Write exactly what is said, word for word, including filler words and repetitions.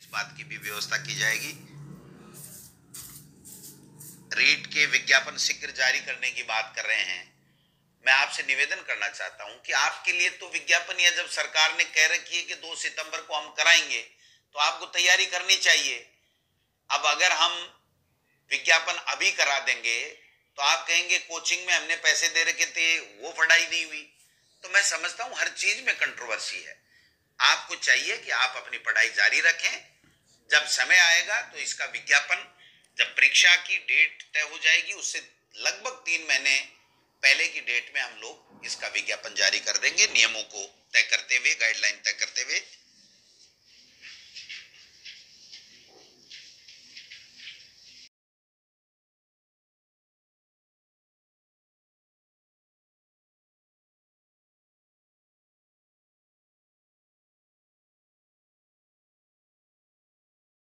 इस बात की भी व्यवस्था की जाएगी। रीट के विज्ञापन शीघ्र जारी करने की बात कर रहे हैं। मैं आपसे निवेदन करना चाहता हूं कि आपके लिए तो विज्ञापन, या जब सरकार ने कह रखी है कि दो सितंबर को हम कराएंगे, तो आपको तैयारी करनी चाहिए। अब अगर हम विज्ञापन अभी करा देंगे तो आप कहेंगे कोचिंग में हमने पैसे दे रखे थे, वो पढ़ाई नहीं हुई। तो मैं समझता हूं हर चीज में कंट्रोवर्सी है। आपको चाहिए कि आप अपनी पढ़ाई जारी रखें। जब समय आएगा तो इसका विज्ञापन, जब परीक्षा की डेट तय हो जाएगी उससे लगभग तीन महीने पहले की डेट में हम लोग इसका विज्ञापन जारी कर देंगे, नियमों को तय करते हुए, गाइडलाइन तय करते हुए।